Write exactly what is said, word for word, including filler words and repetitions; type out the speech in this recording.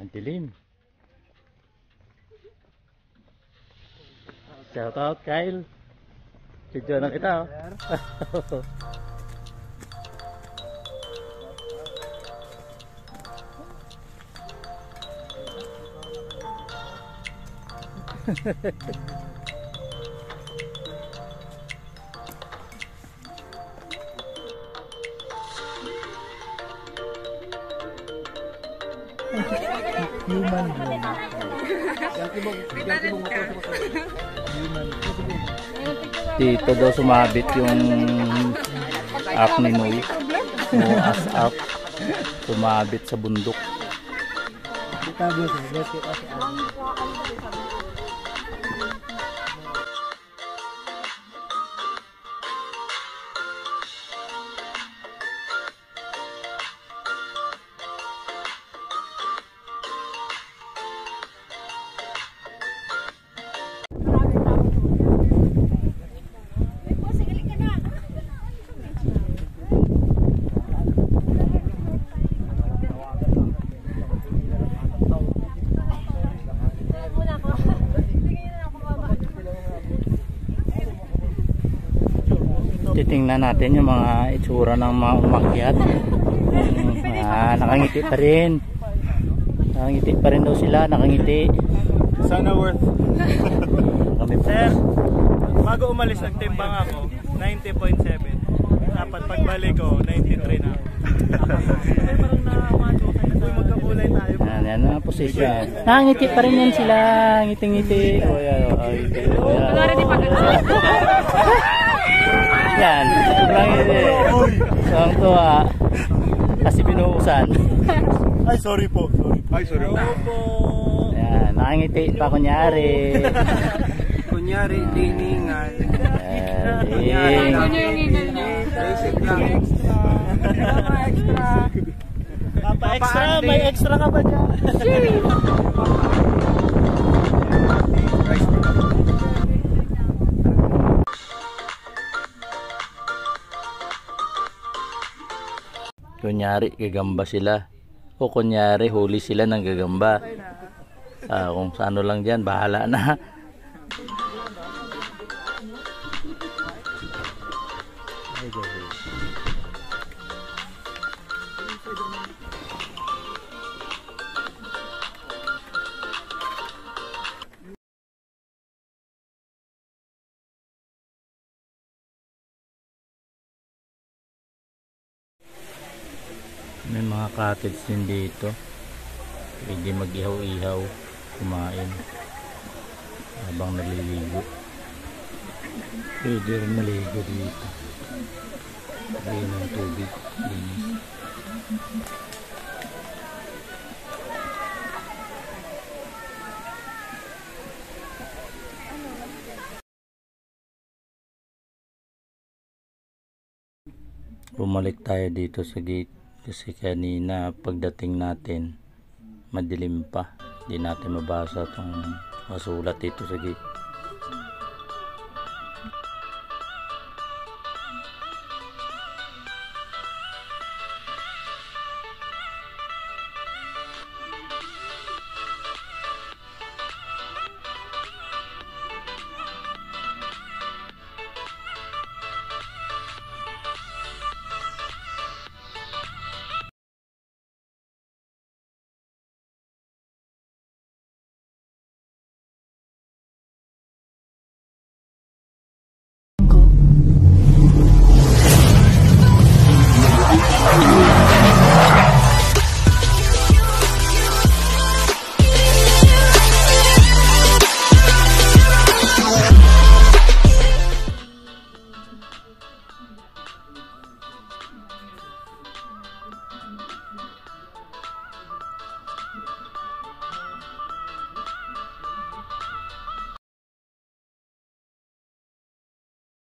Ang dilim. Shout out Kyle. Video na kita oh. Human being. Dito daw sumabit yung app ni Noy. O as up. Sumabit sa bundok. Titingnan natin yung mga itsura ng mga umakyat. Ah, nakangiti pa rin. Nakangiti pa rin daw sila, nakangiti. Sana worth. Kami pa. Sir, bago umalis nagtimbang ako, ninety point seven. Dapat pagbalik ko, ninety-three na. Parang na-macho. Uy, magkakulay tayo. Yan, yan ang posisyon. Nakangiti pa rin yan sila. Ngiti-ngiti. O yan, o. Wala rin ipagkakita. Yan, sobrang hindi. Sobrang tuwa. Kasi binuusan. Ay, sorry po. Sorry. Ay, sorry po. Yan, nakangiti pa kunyari. Kunyari, diningan. Yan, Ano yung hingal niya? Basic lang. Extra. Papa extra, may extra ka ba dyan? Kunyari, gagamba sila. O kunyari, huli sila ng gagamba. Ah, kung sa ano lang dyan, bahala na. May mga cottage din dito. Pwede mag-ihaw-ihaw, kumain habang naliligo. Pwede rin maligo dito. Lagyan ng tubig, linis. Bumalik tayo dito sa gate kasi kanina pagdating natin madilim pa, hindi natin mabasa itong masulat dito sa gate.